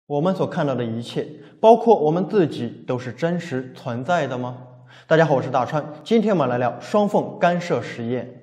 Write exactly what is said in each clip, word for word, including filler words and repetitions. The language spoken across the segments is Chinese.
我们所看到的一切，包括我们自己，都是真实存在的吗？大家好，我是大川，今天我们来聊双缝干涉实验。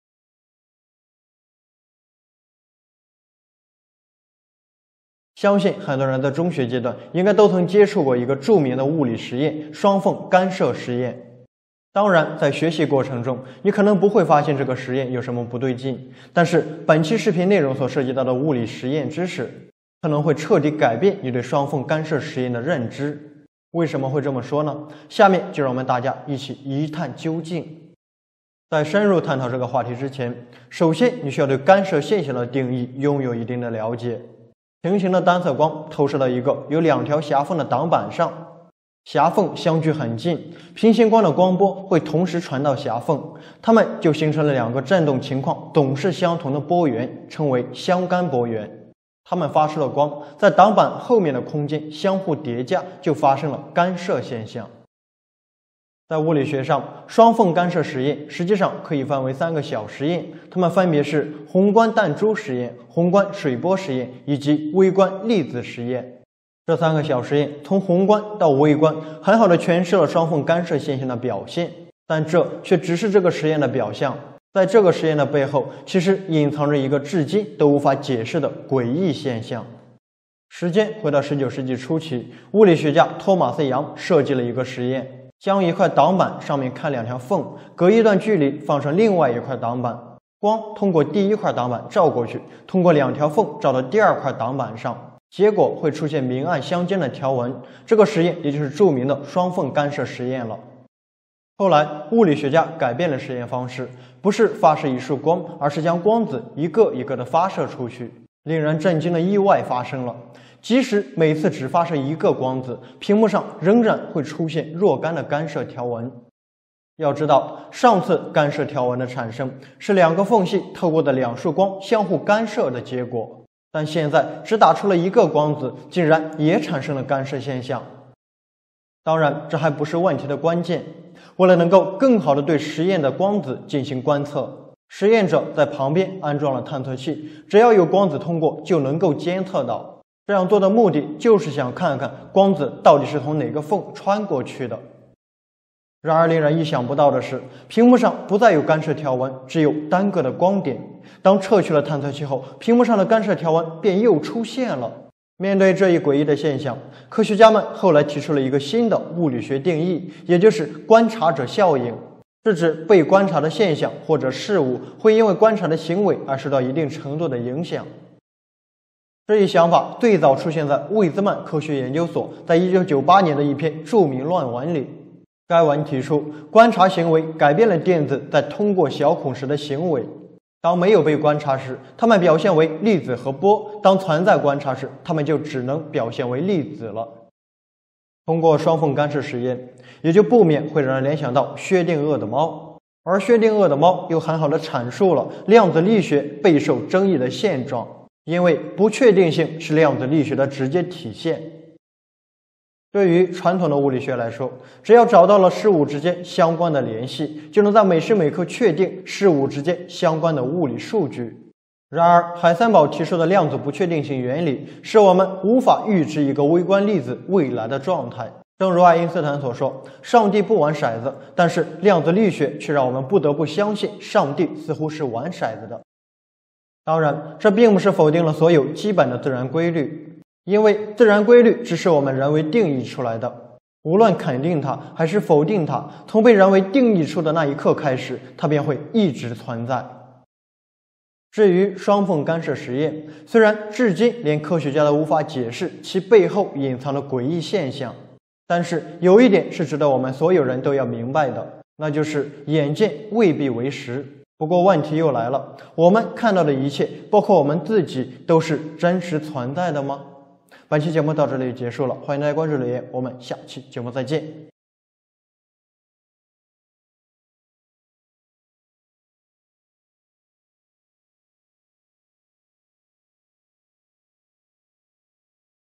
相信很多人在中学阶段应该都曾接触过一个著名的物理实验——双缝干涉实验。当然，在学习过程中，你可能不会发现这个实验有什么不对劲，但是本期视频内容所涉及到的物理实验知识，可能会彻底改变你对双缝干涉实验的认知。为什么会这么说呢？下面就让我们大家一起一探究竟。在深入探讨这个话题之前，首先你需要对干涉现象的定义拥有一定的了解。平行的单色光投射到一个有两条狭缝的挡板上，狭缝相距很近，平行光的光波会同时传到狭缝，它们就形成了两个振动情况总是相同的波源，称为相干波源。它们发出的光在挡板后面的空间相互叠加，就发生了干涉现象。在物理学上，双缝干涉实验实际上可以分为三个小实验，它们分别是宏观弹珠实验、宏观水波实验以及微观粒子实验。这三个小实验从宏观到微观，很好的诠释了双缝干涉现象的表现，但这却只是这个实验的表象。在这个实验的背后，其实隐藏着一个至今都无法解释的诡异现象。时间回到十九世纪初期，物理学家托马斯·杨设计了一个实验，将一块挡板上面开两条缝，隔一段距离放上另外一块挡板，光通过第一块挡板照过去，通过两条缝照到第二块挡板上，结果会出现明暗相间的条纹。这个实验也就是著名的双缝干涉实验了。后来物理学家改变了实验方式，不是发射一束光，而是将光子一个一个的发射出去。令人震惊的意外发生了，即使每次只发射一个光子，屏幕上仍然会出现若干的干涉条纹。要知道，上次干涉条纹的产生是两个缝隙透过的两束光相互干涉的结果，但现在只打出了一个光子，竟然也产生了干涉现象。当然，这还不是问题的关键。为了能够更好地对实验的光子进行观测，实验者在旁边安装了探测器，只要有光子通过就能够监测到。这样做的目的就是想看看光子到底是从哪个缝穿过去的。然而令人意想不到的是，屏幕上不再有干涉条纹，只有单个的光点。当撤去了探测器后，屏幕上的干涉条纹便又出现了。面对这一诡异的现象，科学家们后来提出了一个新的物理学定义，也就是观察者效应，是指被观察的现象或者事物会因为观察的行为而受到一定程度的影响。这一想法最早出现在魏兹曼科学研究所在一九九八年的一篇著名论文里。该文提出，观察行为改变了电子在通过小孔时的行为。当没有被观察时，它们表现为粒子和波；当存在观察时，它们就只能表现为粒子了。通过双缝干涉实验，也就不免会让人联想到薛定谔的猫，而薛定谔的猫又很好地阐述了量子力学备受争议的现状，因为不确定性是量子力学的直接体现。对于传统的物理学来说，只要找到了事物之间相关的联系，就能在每时每刻确定事物之间相关的物理数据。然而，海森堡提出的量子不确定性原理使我们无法预知一个微观粒子未来的状态。正如爱因斯坦所说，上帝不玩骰子，但是量子力学却让我们不得不相信上帝似乎是玩骰子的。当然，这并不是否定了所有基本的自然规律。因为自然规律只是我们人为定义出来的，无论肯定它还是否定它，从被人为定义出的那一刻开始，它便会一直存在。至于双缝干涉实验，虽然至今连科学家都无法解释其背后隐藏的诡异现象，但是有一点是值得我们所有人都要明白的，那就是眼见未必为实。不过问题又来了，我们看到的一切，包括我们自己，都是真实存在的吗？本期节目到这里结束了，欢迎大家关注留言，我们下期节目再见。